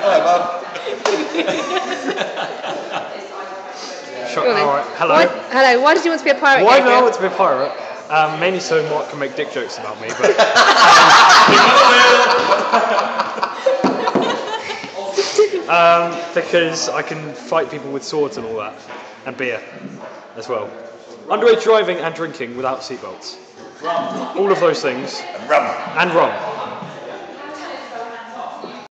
Sure, all right. Hello. Hello. Why did you want to be a pirate? Why did I Gabriel? want to be a pirate? Mainly so Mark can make dick jokes about me, but because I can fight people with swords and all that, and beer as well. Underage driving and drinking without seatbelts. All of those things. And rum. And rum.